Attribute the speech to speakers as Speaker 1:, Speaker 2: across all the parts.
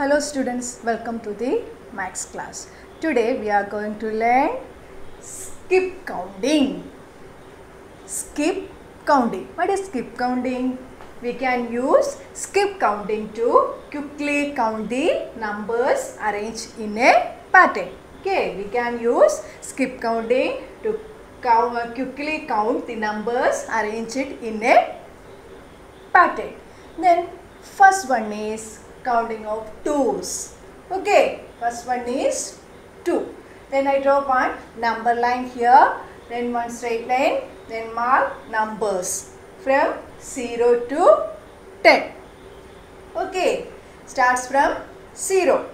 Speaker 1: Hello students, welcome to the Maths class. Today we are going to learn skip counting. Skip counting. What is skip counting? We can use skip counting to quickly count the numbers arranged in a pattern. Okay, we can use skip counting to quickly count the numbers arranged in a pattern. Then first one is counting of twos. Okay, first one is 2. Then I draw one number line here, then one straight line, then mark numbers from 0 to 10. Okay, starts from 0.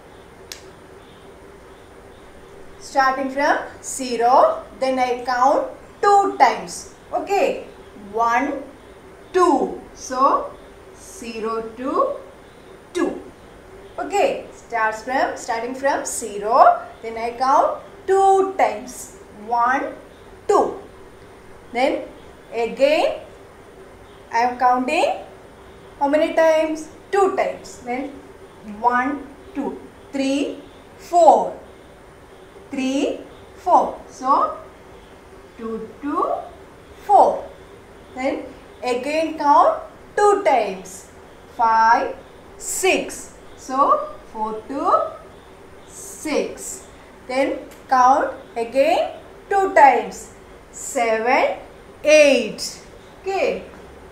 Speaker 1: Starting from 0, then I count 2 times. Okay, 1, 2. So 0 to 2. Okay, starting from 0, then I count 2 times. 1, 2. Then again I am counting how many times? 2 times. Then 1, 2, 3, 4. 3, 4. So 2 to 4. Then again count 2 times. 5, 6. So 4 to 6. Then count again 2 times. 7, 8. Okay.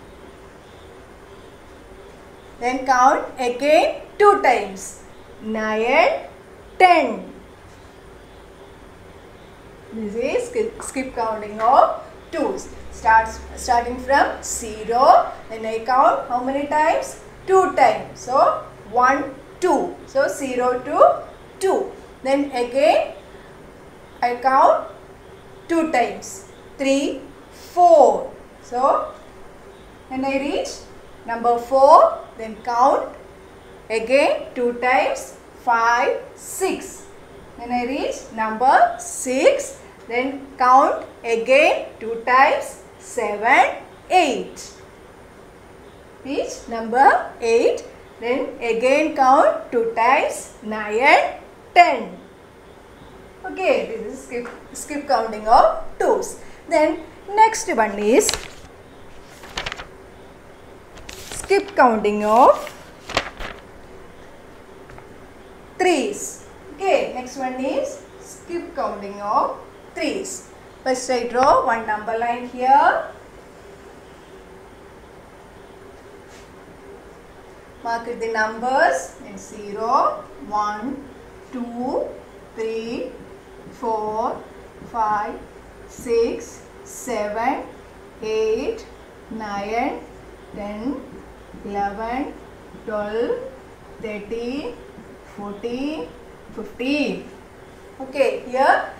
Speaker 1: Then count again 2 times. 9, 10. This is skip counting of twos. Starting from 0. Then I count how many times? 2 times. So 1, 2. So 0 to 2. Then again I count 2 times. 3, 4. So when I reach number 4, then count again 2 times. 5, 6. When I reach number 6, then count again 2 times. 7, 8. Reach number 8. Then again count 2 times. 9, 10. Okay, this is skip counting of twos. Then next one is skip counting of threes. Okay, next one is skip counting of threes. First I draw one number line here. Mark the numbers in 0, 1, 2, 3, 4, 5, 6, 7, 8, 9, 10, 11, 12, 13, 14, 15. Okay, here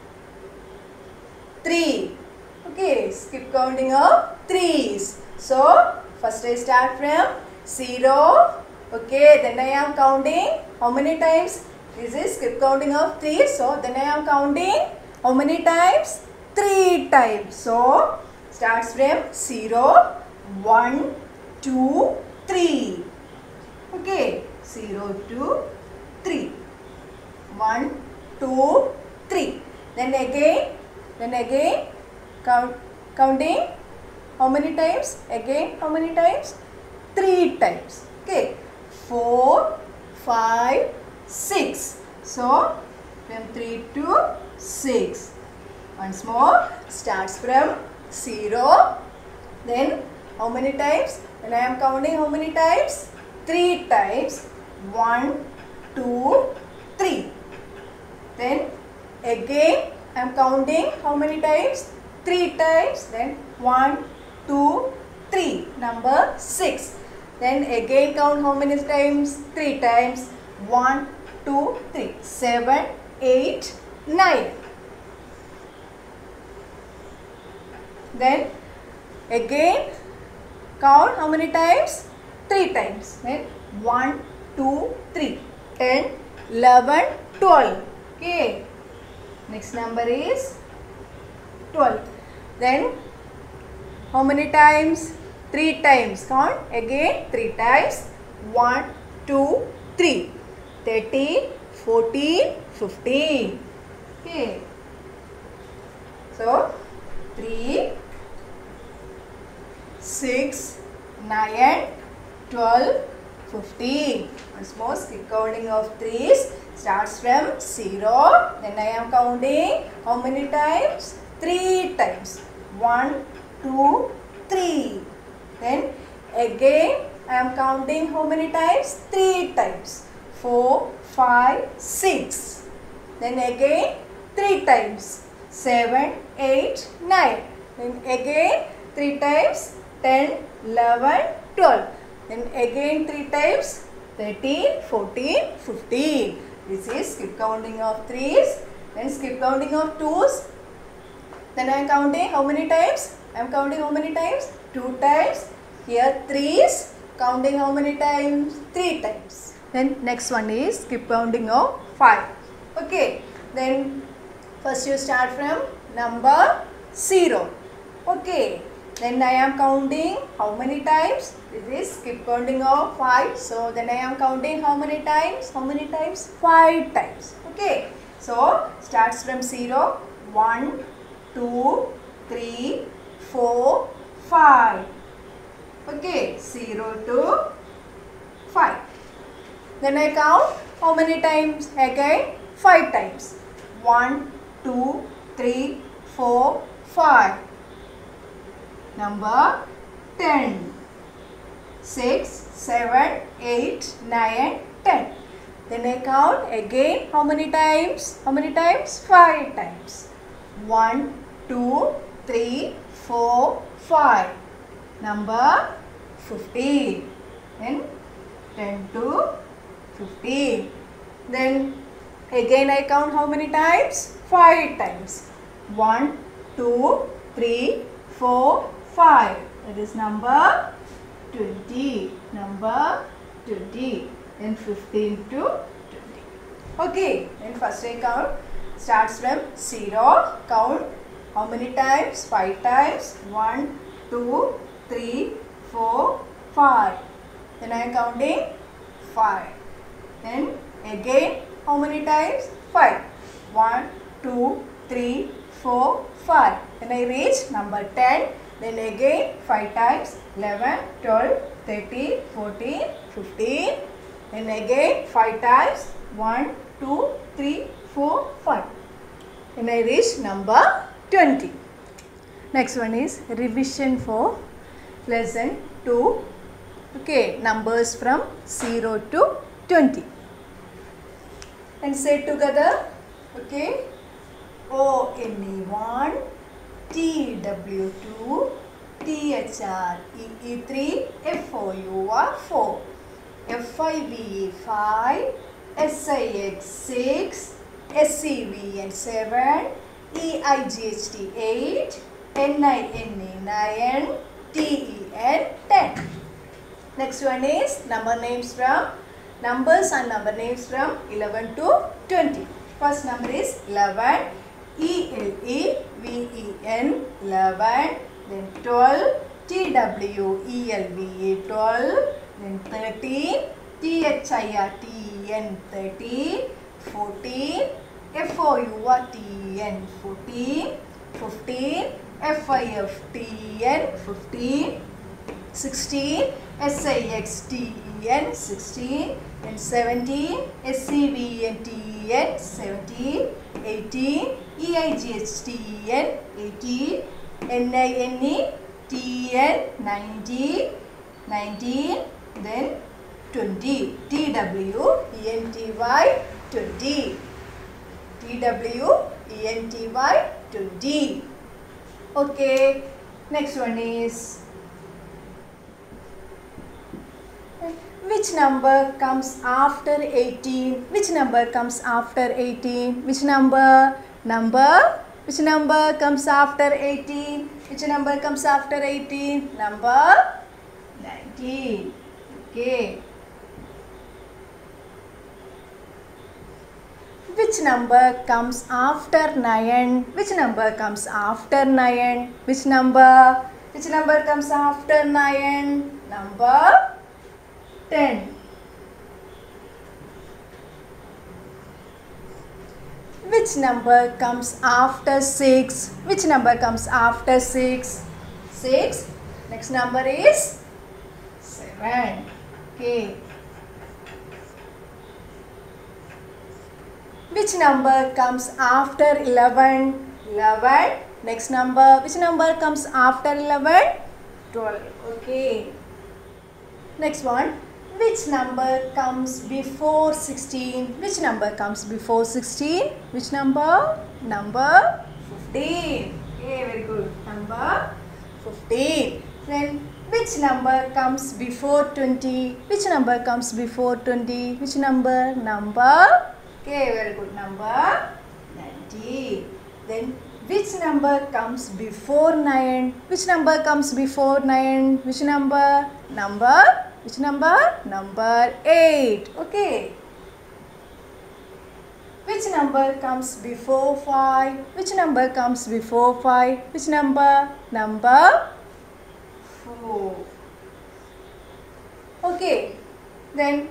Speaker 1: 3. Okay, skip counting of threes. So first I start from 0. Okay, then I am counting how many times? This is skip counting of 3. So then I am counting how many times? 3 times. So starts from 0, 1, 2, 3. Okay, 0 to 3. 1, 2, 3. Then again counting how many times? Again how many times? 3 times. Okay, 4, 5, 6. So from 3 to 6. Once more, starts from 0. Then how many times? When I am counting how many times? 3 times. 1, 2, 3. Then again I am counting how many times? 3 times. Then 1, 2, 3. Number 6. Then again count how many times? 3 times. 1, 2, 3. 7, 8, 9. Then again count how many times? 3 times. Then 1, 2, 3. 10, 11, 12. Okay. Next number is 12. Then how many times? 3 times. Count again 3 times. 1, 2, 3. 13, 14, 15. Okay. So 3, 6, 9, 12, 15. Once more, skip counting of 3's. Starts from 0. Then I am counting how many times? 3 times. 1, 2, 3. Then again I am counting how many times? 3 times. 4, 5, 6. Then again 3 times. 7, 8, 9. Then again 3 times. 10, 11, 12. Then again 3 times. 13, 14, 15. This is skip counting of 3's. Then skip counting of 2's. Then I am counting how many times? I am counting how many times? 2 times. Here 3's. Counting how many times? 3 times. Then next one is skip counting of 5. Okay. Then first you start from number 0. Okay. Then I am counting how many times? This is skip counting of 5. So then I am counting how many times? How many times? 5 times. Okay. So starts from 0. 1, 2, 3, 4, 5. Okay. 0 to 5. Then I count how many times? Again 5 times. 1, 2, 3, 4, 5. Number 10. 6, 7, 8, 9, 10. Then I count again how many times? How many times? 5 times. 1, 2, 3, 4, 5. Number 15. Then 10 to 15. Then again I count how many times? 5 times. 1, 2, 3, 4, 5. That is number 20. Number 20. Then 15 to 20. Okay. Then first I count. Starts from 0. Count how many times? 5 times. 1, 2, 3, 4, 5. Then I am counting 5. Then again how many times? 5. 1, 2, 3, 4, 5. Then I reach number 10. Then again 5 times. 11, 12, 13, 14, 15. Then again 5 times. 1, 2, 3, 4, 5. Then I reach number 20. Next one is revision for lesson 2. Okay, numbers from 0 to 20. And say together. Okay. ONE1, TW2, THREE3, FOUR4, FIVE5, SIX6, SCVN7, EIGHT8, NINE9, TEN10. Next one is numbers and number names from 11 to 20. First number is 11, ELEVEN 11, then 12, TWELVE 12, then 13, THIRTEN 13, 14, FOURTEN 14, 15, FIFTN 15, 16, SIXTEN 16, and 17, SCVNTN 17, 18, EIGHTN 18, NINE TN 19, 19, then 20, TWENTY 20, TWENTY 20. Okay, next one is which number comes after 18? Which number comes after 18? Which number? Which number comes after 18? Which number comes after 18? Number 19. Okay. Which number comes after 9? Which number comes after 9? Which number? Which number comes after 9? Number 10. Which number comes after 6? Which number comes after 6? 6. Next number is 7. Okay. Which number comes after 11? 11. Next number. Which number comes after 11? 12. Okay. Next one. Which number comes before 16? Which number comes before 16? Which number? Number 15. Okay, very good. Number 15. Then which number comes before 20? Which number comes before 20? Which number? Number? Okay, very good. Number 19. Then which number comes before 9? Which number comes before 9? Which number? Number? Which number? Number 8. Okay. Which number comes before 5? Which number comes before 5? Which number? Number 4. Okay. Then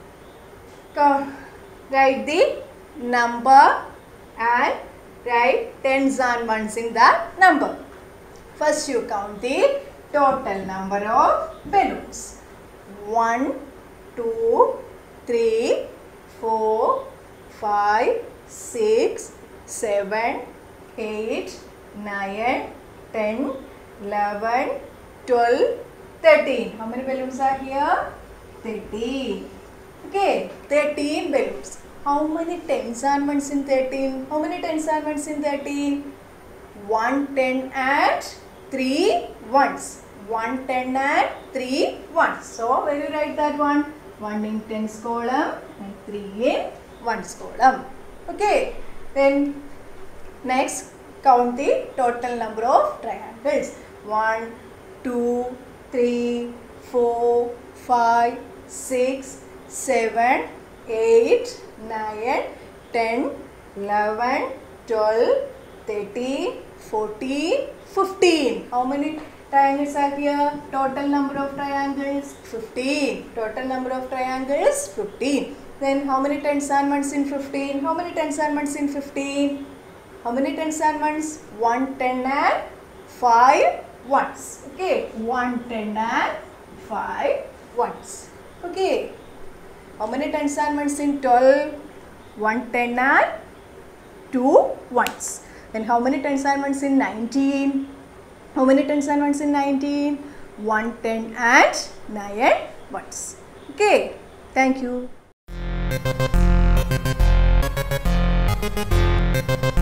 Speaker 1: write the number and write tens and ones in that number. First you count the total number of balloons. 1, 2, 3, 4, 5, 6, 7, 8, 9, 10, 11, 12, 13. How many balloons are here? 13. Okay, 13 balloons. How many tens and ones in 13? How many tens and ones in 13? 1 10 and 3 ones. 1 10 and 3 ones. So, where you write that one? 1 in tens column and 3 in ones column. Okay. Then, next, count the total number of triangles. 1, 2, 3, 4, 5, 6, 7, 8, 9, 10, 11, 12, 13, 14, 15. How many triangles are here? Total number of triangles 15. Total number of triangles 15. Then how many tens and ones in 15? How many tens and ones in 15? How many tens and ones? 1 10 and 5 ones. Okay, 1 10 and 5 ones. Okay. How many tens and ones in 12? 1 10 and 2 ones. Then how many tens and ones in 19? How many tens and ones in 19? 1 10 and 9 ones. Okay. Thank you.